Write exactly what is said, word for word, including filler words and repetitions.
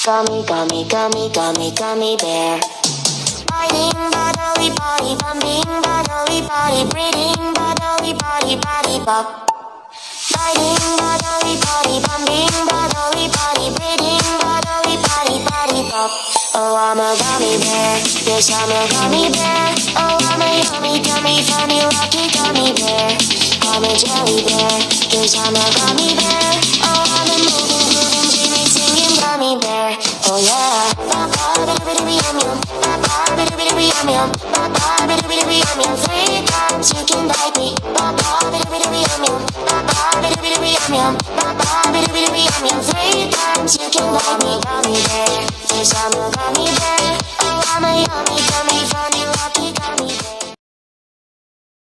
Gummy, gummy, gummy, gummy, gummy bear. Biting, bodily, body, bumping, bodily, body, breathing, bodily, body, body, bop. Biting, bodily, body, bumping, bodily, body, breathing, bodily, body, body, bop. Oh, I'm a gummy bear. Yes, I'm a gummy bear. Oh, I'm a yummy, gummy, funny, lucky gummy bear. I'm a jelly bear. Yes, I'm a gummy bear. Oh, I'm a moving, grooving, dreaming, singing gummy bear. Oh yeah. Ba-ba-ba-doo-ba-doo-yum-yum. Ba-ba-ba-doo-ba-doo-yum-yum. Ba-ba-ba-doo-ba-doo-yum-yum. Three times you can bite me. Ba-ba-ba-doo-ba-doo-yum-yum. Ba-ba-ba-doo-ba-doo-yum-yum. Ba-ba-ba-doo-ba-doo-yum-yum. Three times you can bite me. Gummy bear. Yes, I'm a gummy bear. Oh, I'm a yummy, gummy, funny, lucky gummy bear.